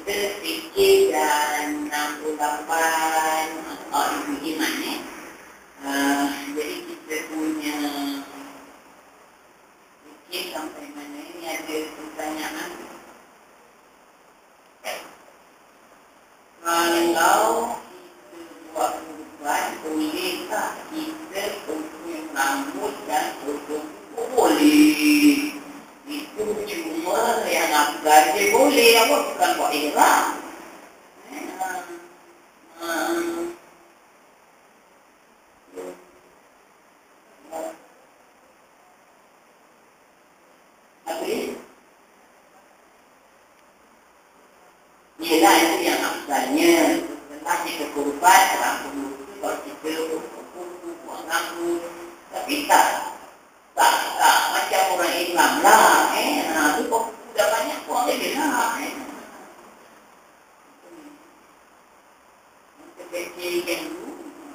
kita fikir dan 68 Ibu Iman jadi kita punya fikir sampai mana ini ada pertanyaan. Kalau kita buat ubat, bolehkah kita potong rambut dan potong kuku? Boleh. Itu cuma yang afdal je boleh, apa bukan buat ihram. Ialah itu yang afdalnya. Setelah kita kurban, rambut itu kalau kita kuku, buang rambut. Tapi tak macam orang Islam lah. Itu kok sudah banyak buang dia lah. Kecil yang dulu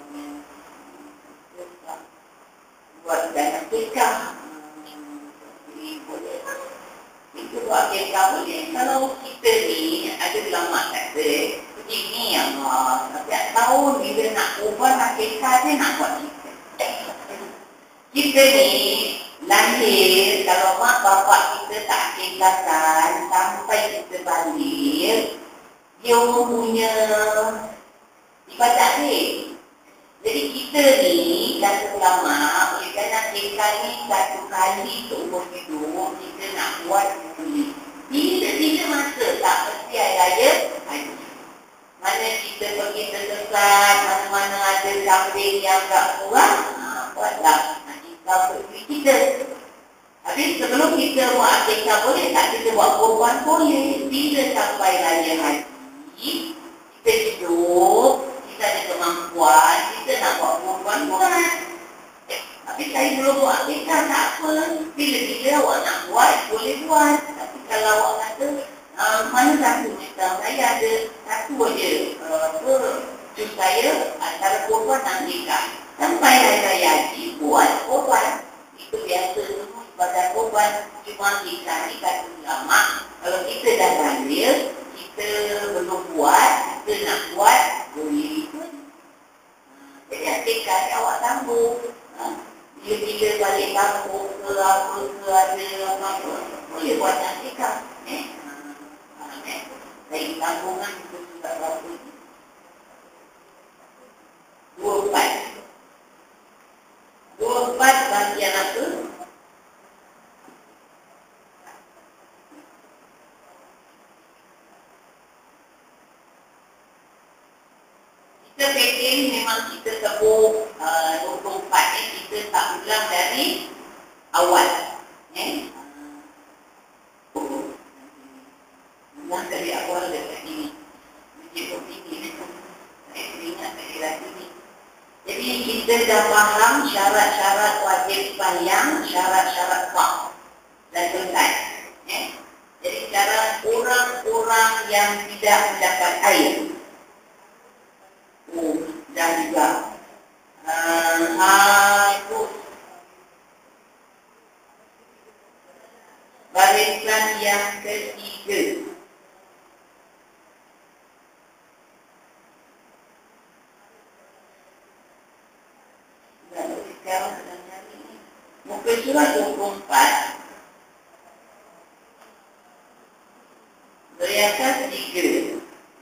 buat dana tikah. Boleh lah. Itu buat tikah boleh. Kalau kita ni ada ulama kata begini yang setiap tahun bila nak ubah nak tikah dia nak buat kita. Kita ni lahir, kalau mak bapak kita tak akikahkan sampai kita balik, dia punya ibadat ni. Jadi kita ni, kata ulama, oleh kerana akikah ni satu kali seumur hidup, kita nak buat boleh. Bila masa tak mesti hari raya, haji. Mana kita pergi tersesat, mana-mana ada kambing yang tak kurang, buatlah. Kalau kita, habis sebelum kita buat akikah boleh tak kita buat kurban boleh. Bila sampai raya haji, kita hidup, kita ada kemampuan, kita nak buat kurban buat. Tapi saya belum buat akikah tak apa. Bila awak nak buat, boleh buat. Tapi kalau awak kata, mana satu macam saya ada satu aja jus saya antara kurban dan akikah. Sampai hari raya haji buat korban. Itu biasa semua ibadah korban. Cuma kita ni kata ulama, kalau kita dah balik, kita belum buat, kita nak buat, boleh pun. Jadi akikah ni awak sambung. Bila balik kampung ke apa ke ada apa-apa, boleh buat akikah. Dari kampungan kita juga berapa ni? 24 bahagian apa? Kita fikir memang kita sebut 24 ni kita tak ulang dari awal. Ulang dari awal dekat ini. Menjemput ini. Saya ingat dari lagi ni. Jadi kita dah faham syarat-syarat wajib sembahyang, syarat-syarat wak dan selesai. Jadi cara orang-orang yang tidak mendapat air. Dan juga itu barisan yang ketiga. Muka surat 24 beriakan 3.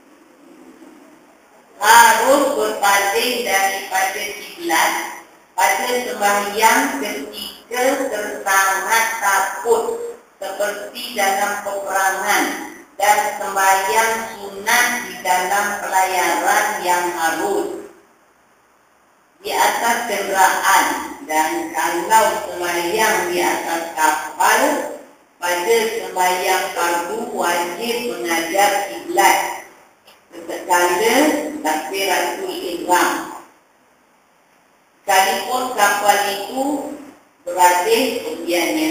Harus berpaling daripada kiblat pada sembahyang ketika tersangat takut seperti dalam peperangan dan sembahyang sunat di dalam pelayaran yang harus di atas kenderaan. Dan kalau sembahyang di atas kapal, pada sembahyang fardu wajib menghadap kiblat sesekala takbiratul ihram. Sekalipun kapal itu berada kemudiannya.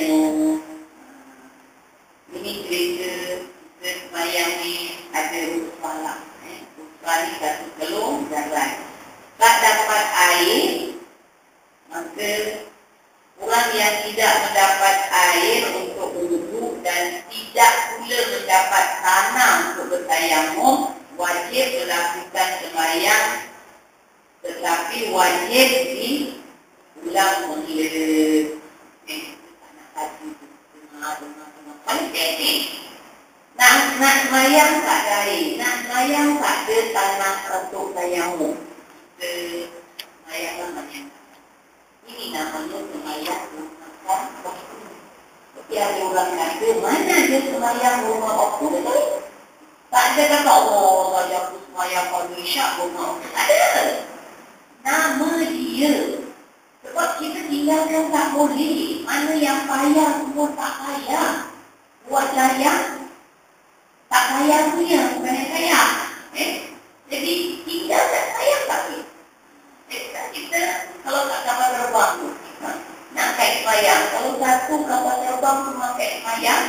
Ini cerita sembahyang ni ada usaha. Usaha ni satu kelung jalan. Tak dapat air, maka orang yang tidak mendapat air untuk wudhu dan tidak pula mendapat tanah untuk bertayamum, wajib melakukan sembahyang, tetapi wajib diulang semula. Anak haji itu paling penting. Nak sembahyang tak ada, nak sembahyang tak ada tanah untuk tayamum. Sembahyang macam ini namanya sembahyang rumah waktu. Tapi ada orang kata, mana ada sembahyang rumah waktu tadi? Tak ada kata Allah, saya aku sembahyang pada isyak rumah waktu. Tak ada. Nama dia. Sebab kita tinggalkan tak boleh. Mana yang payah semua tak payah. Buat layang, tak payah punya, bukan yang payah. Jadi tinggalkan sayang tapi. Kita kalau tak dapat terbang tu, nak kait sembahyang. Kalau satu kapal terbang cuma kait sembahyang,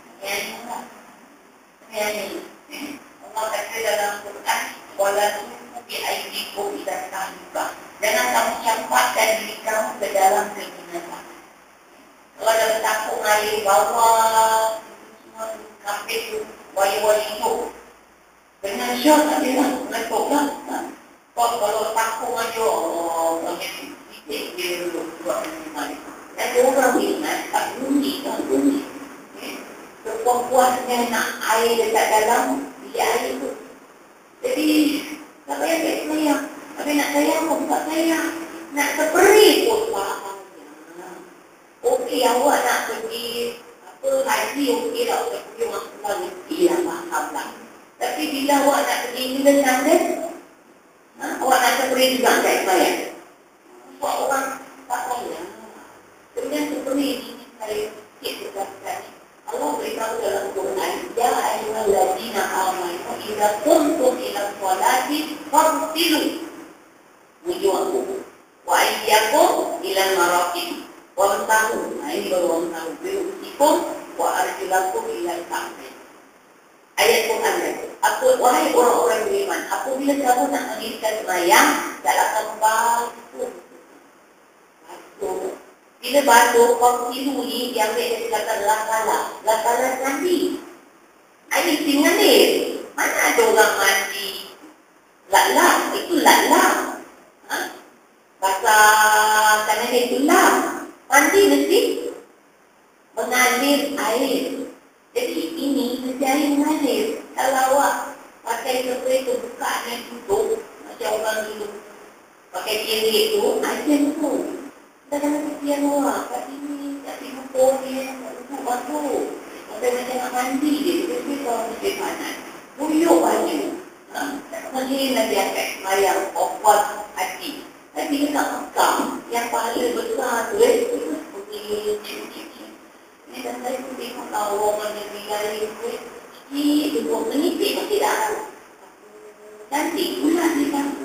Allah kata dalam Quran, wala tulqu bi aydikum ila tahluka. Jangan kamu campakkan diri kamu ke dalam kebinasaan. Kalau ada takut air bawah, semua kapit tu, wali-wali tu. Dengan syok tak dia lah, meletup lah. Kalau takut aja, banyak sikit dia dulu buat bagaimana. Dan dia orang ingat, tak bunyi. Kepuas-puasnya nak air dekat dalam bilik air tu. Jadi, tak payah tak sayang. Tapi nak sayang pun tak sayang. Nak seperi pun fahamnya. Okey, awak nak pergi haji, okey lah. Awak pergi masuk lagi, lah faham lah. Tapi bila awak nak pergi England sana, awak nak seperi juga tak sayang. Sebab orang tak sayang. Dengan seperi ini saya sikit berkata. Allah beritahu dalam Quran, ya ayyuhallazina amanu idza qumtum ila sholati faghsilu wujuhakum wa aydiyakum ila marafiq wamsahu. Ini baru wamsahu birusikum wa arjulakum ila al-ka'bayn. Ayat Quran itu. Wahai orang-orang beriman, apabila kamu nak mendirikan sembahyang, janganlah kamu basuh. Bila basuh, faghsilu ni yang dia kata lakala mandi. Ini tinggal ni. Mana ada orang mandi laklah, itu laklah. Bahasa kanan itu lah. Mandi mesti mengalir air. Jadi ini mesti air mengalir. Kalau awak pakai spray tu buka dan tutup, macam orang dulu pakai kirik tu, air tu. Kadang-kadang kesian orang kat sini, kat Singapura dia, kat duduk batu. Macam nak mandi dia, dia kalau mesti panas. Buyuk baju. Mungkin nanti akan sembahyang, obat hati. Tapi dia nak makan, yang pahala besar tu, itu pergi cik-cik. Ini dan saya pun tengok orang yang negeri tu, dia buat menipik pun tidak. Cantik pula dia bangku.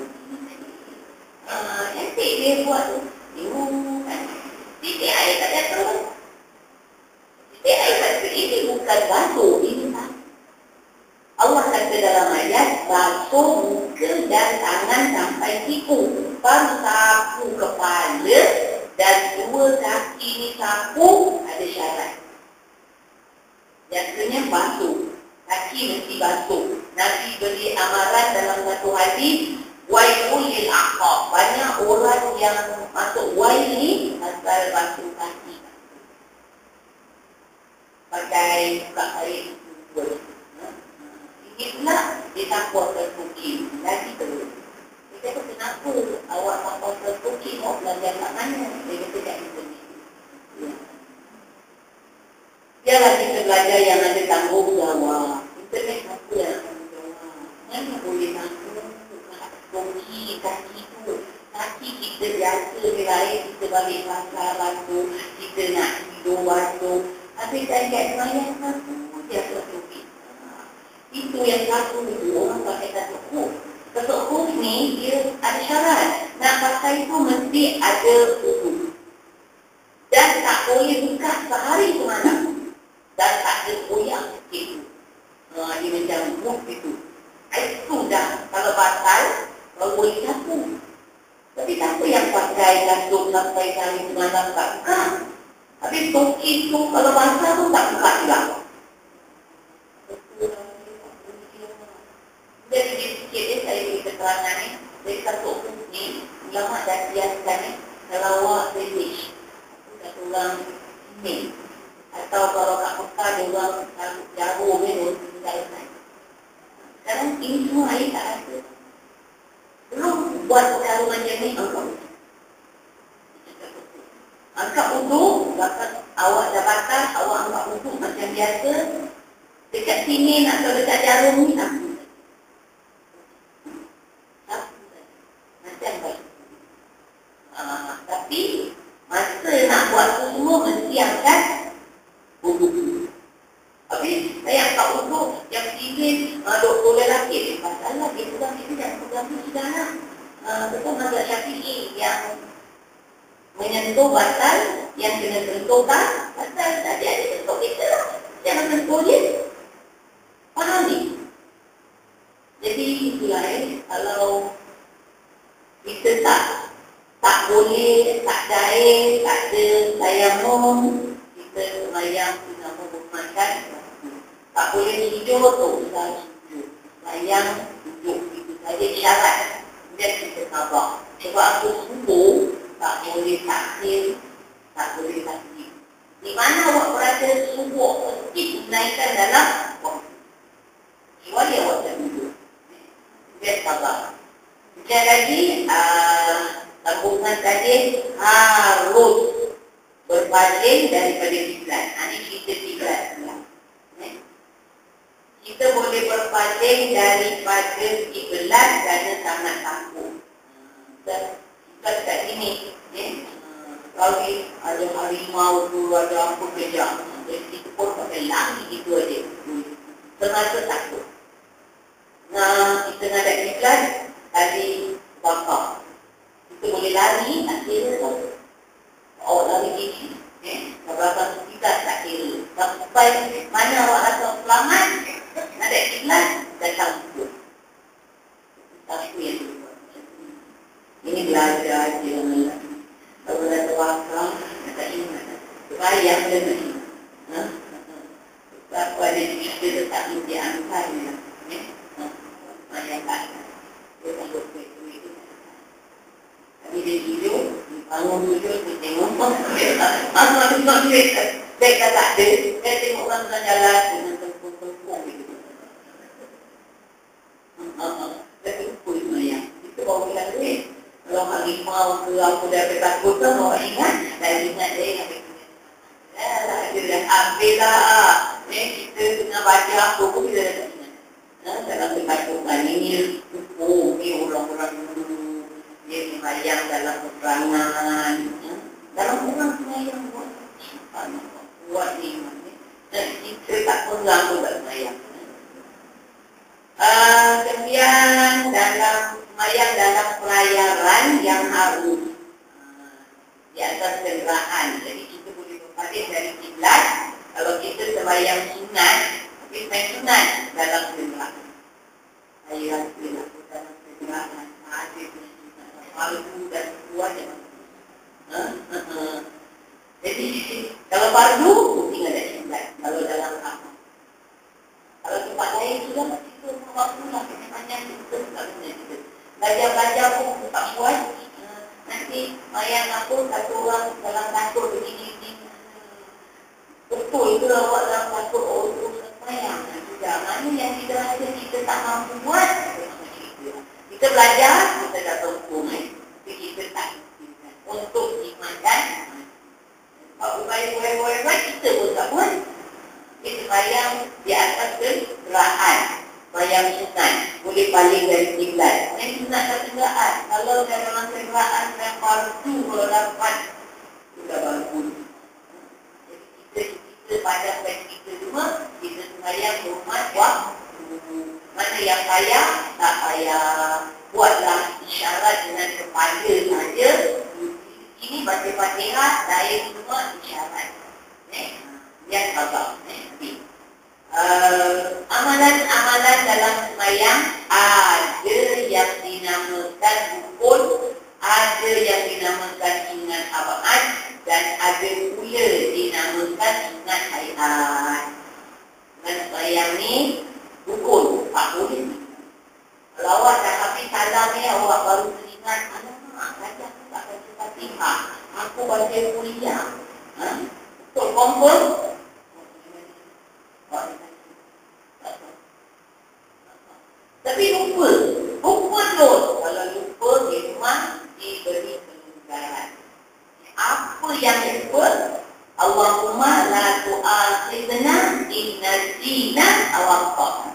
Cantik dia buat tu. Titik air tak jatuh. Titik air tak jatuh. Ini bukan basuh. Ini tak. Allah kata dalam ayat, basuh muka dan tangan sampai siku. Sapu kepala dan dua kaki ni sapu, ada syarat. Biasanya basuh. Kaki mesti basuh. Nabi beri amaran dalam satu hadis, wailul lil aqab. Banyak orang yang masuk wail ni asal basuh kaki. Pakai buka air itu. Ini pula dia takut terpuki. Lagi terus. Dia kata kenapa awak takut terpuki? Awak belajar kat mana? Dia kata kat internet. Biarlah kita belajar yang ada tanggungjawab. Internet apa yang tanggungjawab? Mana boleh tanggung? Kaki tu, kaki kita biasa di lain, kita balik pasar batu, kita nak tidur batu. Tapi saya ingat semayang satu, dia satu. Itu yang satu itu, orang pakai katuk khuf. Katuk khuf ni, dia ada syarat. Nak pakai itu mesti ada wudu. Dan tak boleh buka sehari semalam. Dan tak ada goyang sikit tu. Dia macam khuf itu. Itu dah, kalau batal, kalau boleh sapu. Tapi siapa yang pakai kasut sampai kali semalam tak buka? Habis toki tu kalau basah pun tak buka juga. sikit saya beri keterangan ni. Dari satu ni, ulama dah biaskan ni, kalau awak British, kata orang ini, atau kalau kat Mekah dia orang jarum ni, dia orang sekarang ini semua air tak ada. Belum buat perkara macam ni, angkat uduk, awak dah batal, awak angkat uduk macam biasa. Dekat sini nak atau dekat jarum ni, macam baik. Tapi masa nak buat semua mesti angkat uduk. Habis saya angkat uduk yang pilih doktor lelaki. Masalah dia pegang itu dan pegang itu sudah lah. Betul mazhab Syafi'i yang menyentuh batal, yang kena sentuhkan batal. Tadi ada sentuh kita lah. Jangan sentuh dia. Faham ni? Jadi itulah kalau kita tak boleh, tak jahil, tak ada tayamum, kita semayang dengan menghormatkan. Tak boleh sujud tu, kita sujud. Semayang, sujud. Itu saja syarat. Kemudian kita sabar. Sebab aku subuh, tak boleh takhir, tak boleh takhir. Di mana awak berada subuh, mesti dinaikkan dalam waktu. Kecuali awak tak duduk. Dia sabar. Sekali lagi, sambungan tadi harus berpaling daripada kiblat. Ini kita kiblat. Kita boleh berpaling daripada kiblat kerana sangat takut. Kita kat sini, kalau ada harimau tu, ada apa kejap. Jadi kita pun pakai lari gitu aja. Terasa takut. Nah, kita nak ada kiblat, tadi bakar. Kita boleh lari, tak kira tu. Awak lari gigi. Berapa kita tak kira. Sampai mana awak rasa selamat, nak ada kiblat, datang hidup. Tapi yang itu. Ini belajar je. Kalau dah terwakam, tak ingat. Bayang dia ni. Sebab ada kita tetap di angkanya. Bayang tak. Dia tak berkuih itu. Tapi dia hidup, bangun hidup, dia tengok. Dia kata tak ada. Dia tengok orang tengah jalan dengan tempur-tempur gitu. Dia tempur bayang. Itu baru bilang duit. Kalau harimau ke apa dah ketakutan, orang ingat. Dan ingat dia yang dia dah ambil lah. Kita tengah baca apa pun kita dah tak ingat. Dalam ketakutan ini, ni orang-orang dulu. Dia sembahyang dalam peperangan. Dalam orang sembahyang buat. Buat ni. Kita tak pegang pun tak sembahyang. Kemudian dalam sembahyang dalam pelayaran yang harus di atas kenderaan. Jadi kita boleh berpaling dari kiblat. Kalau kita sembahyang sunat, kita main sunat dalam kenderaan. Ayat dilakukan dalam kenderaan. Ada sunat, fardu dan semuanya. Jadi kalau fardu mungkin ada kiblat. Kalau dalam kamar. Kalau tempat lain sudah kita waktu lah banyak kita tak guna kita. Belajar-belajar pun tak buat. Nanti mayang apa satu orang dalam kantor begini-begini. Betul ke awak dalam kantor itu mayang. Tidak. Mana yang kita ada kita tak mampu buat. Kita belajar, kita dah tahu hukum. Tapi kita tak untuk iman dan upaya-upaya kita pun tak buat. Kita bayang di atas kenderaan. Bayang sunat. Boleh paling dari kiblat. Yang sunat dan kenderaan. Kalau dalam kenderaan yang fardu kalau dapat, sudah bagus. Jadi kita padamkan kita semua, kita sembahyang hormat waktu. Mana yang payah, tak payah. Buatlah isyarat dengan kepala saja. Ini baca Fatihah, lain semua isyarat. Yang sabar. Amalan-amalan dalam sembahyang ada yang dinamakan rukun, ada yang dinamakan sunat abad, dan ada pula dinamakan sunat hayat. Dan sembahyang ni rukun, tak boleh. Kalau awak pasal kuliah. Betul confirm? Tapi lupa dulu. Kalau lupa memang diberi kelonggaran. Apa yang lupa? Allahumma la tu'akhidna in nasina aw akhtana.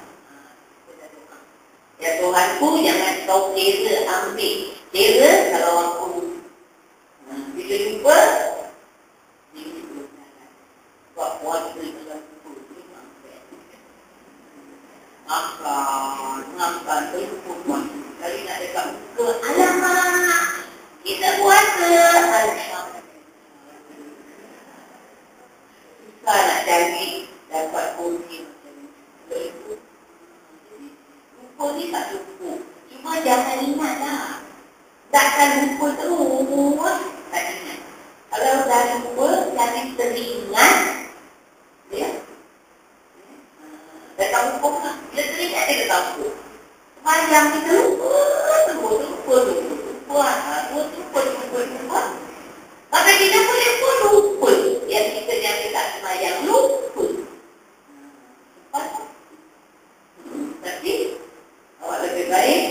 Ya Tuhanku, jangan kau ambil kira kalau aku bila lupa buat puasa dalam lupa maafkan lupa kali nak dekat muka alamak kita puasa alhamdulillah susah nak cari dapat kunci macam ni. Lupa ni tak cukup. Cuma jangan ingat lah. Takkan lupa terus. Tak ingat. Kalau dah lupa, jangan teringat. Ya? Dah tahu lupa lah. Bila teringat, dia dah tahu. Sepanjang kita lupa. Lupa. Maka kita boleh pun lupa. Yang kita tak semayang lupa. Tapi awak lebih baik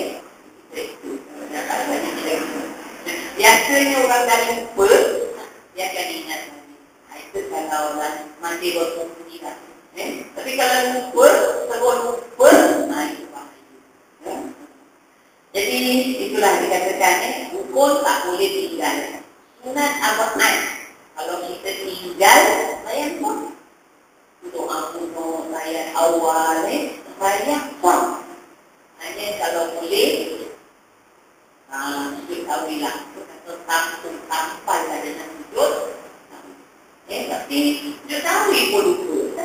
biasanya orang dah lupa dia akan ingat itu kalau masih berfungsi lah. Tapi kalau lupa terus lupa itu bahaya. Jadi itulah dikatakan hukum tak boleh tinggal. Sunat abad kalau kita tinggal bayang pun untuk aku bayar awal bayang pun hanya kalau boleh sujud tawilah atau tampal lah dengan sujud tapi sujud tawi pun lupa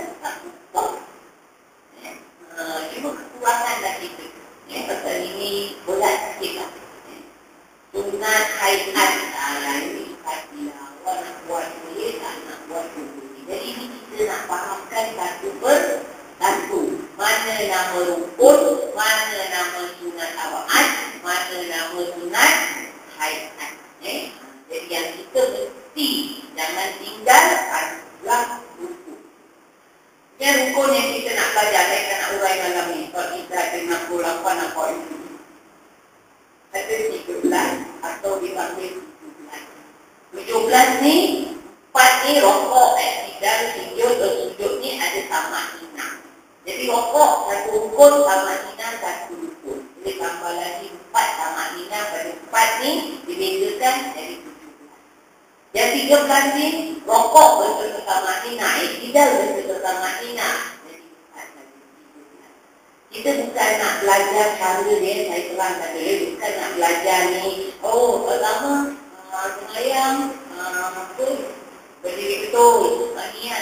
cuma kekurangan dah kita pasal ini berat sikit lah sunat haiat ini awak nak buat boleh tak nak buat boleh. Jadi ini kita nak fahamkan satu persatu mana nama rukun, mana nama sunat awal, mana nama sunat haiat. Jadi yang kita mesti jangan tinggalkanlah rukun. Yang rukun yang kita nak belajar, saya nak urai malam ni. Kalau kita ada 68 apa itu? Ada 13 atau dipanggil 17 ni 4 ni rokok, dan sujud ni ada sama ina. Jadi rokok satu rukun, sama ina satu rukun. Jadi tambah lagi 4 sama ina pada 4 ni dibezakan jadi 17. Yang 13 ni rokok bersama sama ina, tidak bersama sama ina. Jadi 4 lagi 13. Kita bukan nak belajar cara dia, saya terang tadi, bukan nak belajar ni. Pertama semayang berdiri betul, niat.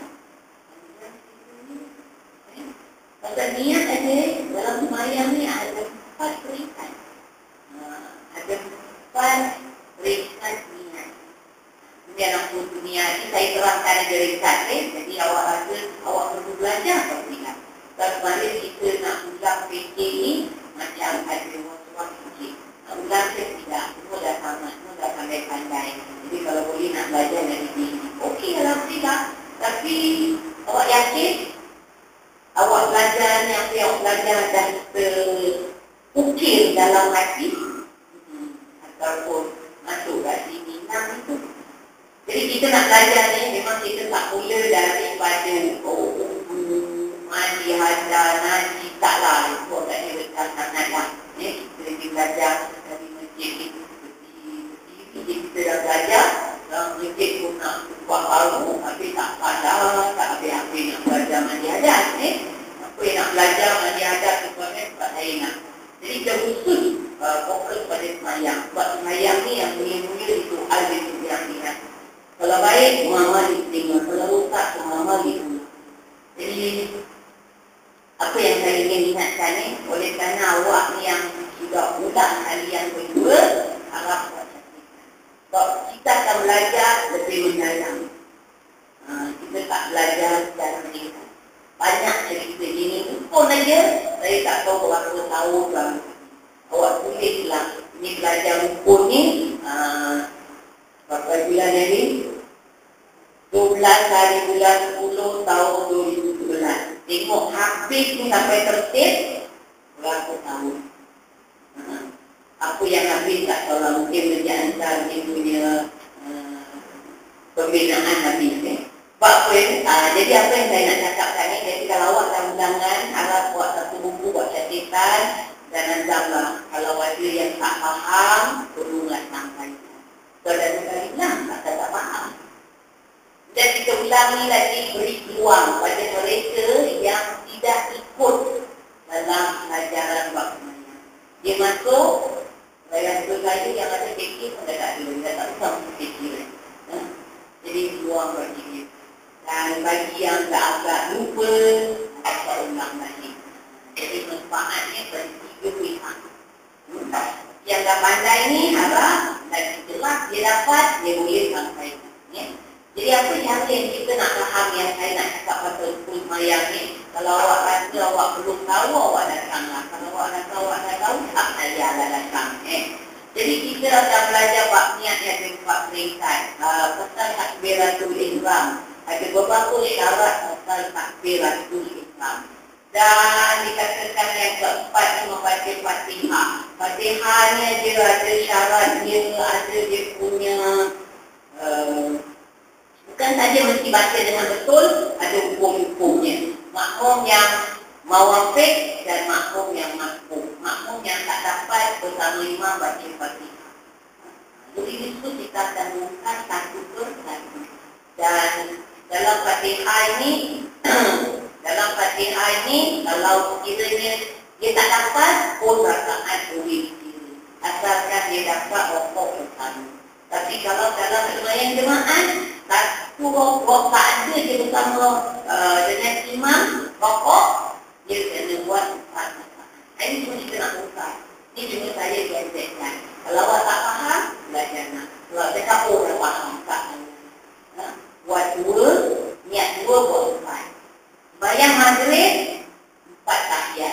Pasal niat ada dalam semayang ni ada 4 peringkat. Ada 4 peringkat niat. Kemudian aku niat ni saya terangkan ada ringkat jadi awak rasa awak perlu belajar atau tidak. Dan kemarin kita nak ulang PK ni macam ada ruang-ruang sikit. Ulang tidak, semua dah sama, semua dah pandai-pandai. Jadi kalau boleh nak belajar dari sini, okey alhamdulillah. Tapi awak yakin awak belajar ni apa yang awak belajar dah terukir dalam hati ataupun masuk kat sini itu. Jadi kita nak belajar ni memang kita tak mula daripada mandi hajar, naji, taklah. Itu agaknya besar sangat lah. Kita lagi belajar dari masjid itu seperti kita dah belajar dalam masjid pun nak buat baru tapi tak pandai, tak habis-habis nak belajar mandi hajar. Apa yang nak belajar mandi hajar sebenarnya sebab saya nak. Jadi kita khusus fokus pada semayang. Sebab semayang ni yang mulia-mulia itu al-bidu yang ingat. Kalau baik, mama diterima. Kalau rosak, mama diterima. Jadi apa yang saya ingin ingatkan oleh kerana awak ni yang sudah ulang kali yang kedua, harap buat cantikkan. Sebab kita akan belajar lebih mendalam. Kita tak belajar secara meningkat. Banyak cerita ini pun aja, saya tak tahu berapa tahun bang. Awak tulislah, ini belajar hukum ni, Berapa bulan ini? 12 hari bulan 10 tahun 2017. Tengok habis ni sampai tertib berapa tahun. Apa yang habis tak tahu lah. Mungkin menjadi dia punya pembinaan habis ni. Sebab apa jadi apa yang saya nak cakapkan ni, jadi kalau awak dah undangan, harap buat satu buku, buat catatan dan nazamlah. Kalau ada yang tak faham, perlulah sampaikan. Kalau ada kali bilang, tak faham. Dan kita ulangi lagi, beri peluang pada mereka yang tidak ikut dalam pelajaran waktu maya. Dia masuk, saya rasa yang ada fikir pun dah tak ada, dah tak usah fikir. Jadi peluang bagi dia. Dan bagi yang agak lupa, kita ulang lagi. Jadi manfaatnya pada 3 pihak. Yang dah pandai ni harap lagi jelas dia dapat, dia boleh sampaikan. Jadi apa yang kita nak faham yang saya nak cakap pasal full mayang ni? Kalau awak rasa awak belum tahu, awak datanglah. Kalau awak rasa awak dah tahu, tak payahlah datang. Jadi kita akan belajar bab niat yang ada 4 peringkat. Pasal takbiratul ihram. Ada beberapa syarat pasal takbiratul ihram. Dan dikatakan yang keempat ni membaca Fatihah. Fatihah ni dia ada syaratnya, ada dia punya bukan saja mesti baca dengan betul, ada hukum-hukumnya. Makmum yang mawafik dan makmum yang makmum. Makmum yang tak dapat bersama imam baca Fatihah. Jadi itu kita akan buka satu persatu. Dan dalam Fatihah ini, kalau kiranya dia tak dapat, pun rakaat boleh dikira. Asalkan dia dapat rokok bersama. Tapi kalau dalam sembahyang jemaah, satu rokok tak ada dia bersama dengan imam rokok, dia kena buat 4 rakaat. Ini cuma kita nak buka. Ini cuma saya biasakan. Kalau awak tak faham, belajar nak. Kalau cakap orang faham, tak buat 2, niat 2, buat 4. Bayang maghrib 4 tahiyat.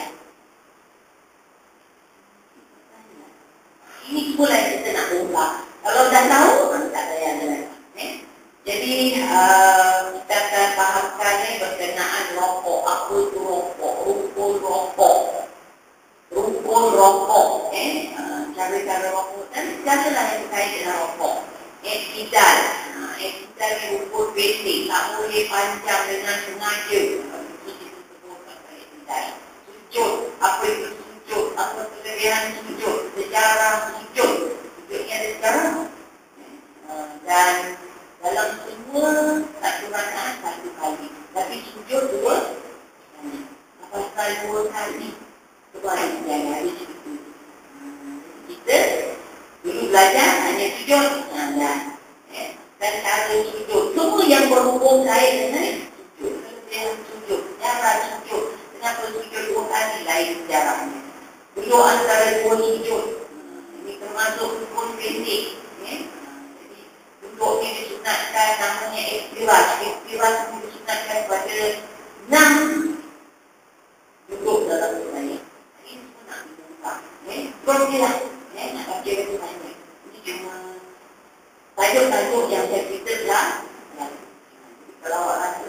Ini pula yang kita nak buka. Kalau dah tahu, tak payah jalan. Jadi kita akan fahamkan berkenaan rokok. Apa itu rokok? Rukun rokok. Rukun rokok. Cara-cara rokok. Dan segala yang berkait dengan rokok. Iktidal. Iktidal ni rukun basic. Tak boleh panjang dengan sengaja. Itu kita sebutkan iktidal. Sujud. Apa itu sujud? Apa kelebihan sujud? Sejarah sujud. Sujudnya ada sejarah. Dan dalam semua satu rakaat 1 kali. Tapi sujud 2 kali. Apakah 2 kali? Itu ada yang ada situ. Kita dulu belajar hanya sujud. Dan cara sujud. Semua yang berhubung kait dengan sujud. Kelebihan sujud. Sejarah sujud. Kenapa sujud 2 kali? Lain sejarahnya. Dulu antara 2 sujud. Ini termasuk rukun pendek. Jadi duduk ni disunatkan namanya ikhtiras. Ikhtiras ni disunatkan pada 6 duduk dalam sembahyang. Ini semua nak dibuka. Terus dia lah. Nak baca itu banyak. Ini cuma tajuk-tajuk yang saya cerita lah. Kalau awak rasa,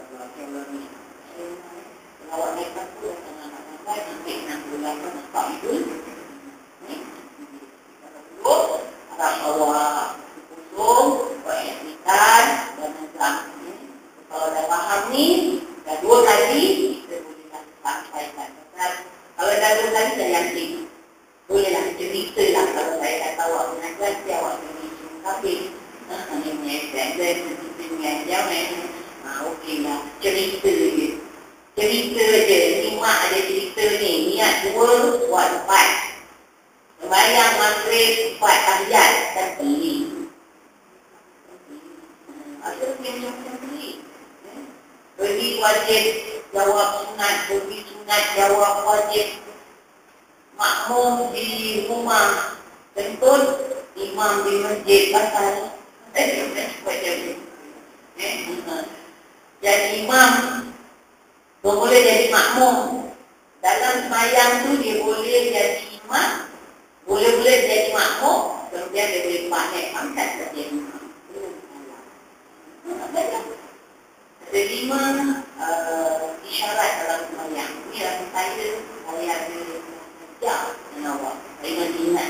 kalau awak naik satu, sampai sampai 68 nampak itu. Harap awak kosong, buat aktivitas dan nazam. Kalau dah faham ni, dah 2 kali, kita bolehlah sampaikan. Kalau dah 2 kali, saya yakin. Bolehlah cerita lah. Kalau saya kata awak mengajar, dia awak boleh cerita. Tapi, hanya mengajar, kita mengajar, okey lah. Cerita je. Cerita je. Ni mak ada cerita ni. Niat 2, buat 4. Sembahyang maghrib 4 tahiyat dan pilih. Ada macam-macam pilih. Pergi wajib jawab sunat, pergi sunat jawab wajib. Makmum di rumah, tentu imam di masjid pasal. Jadi imam boleh jadi makmum. Dalam sembahyang tu dia boleh jadi imam, boleh-boleh jadi makmum, kemudian dia boleh pakai pangkat jadi imam. Ya, awak. Saya masih ingat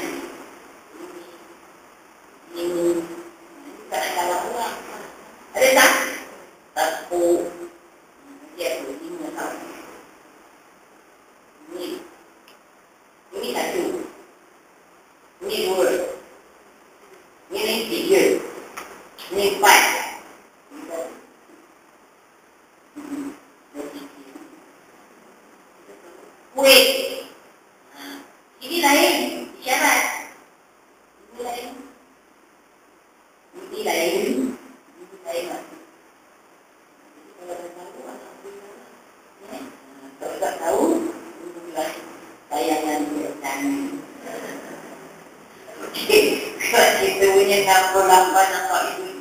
ini bukan salah orang. Ada tak? Aku dia 25 tahun. Ini satu. Ini dua. Ini tiga. Ini empat. Wait. Ini lain. Syarat. Ini lain. Ini lain. Ini lain. Kalau tak tahu, kalau tak tahu, tayangan dan kita punya 68 nampak itu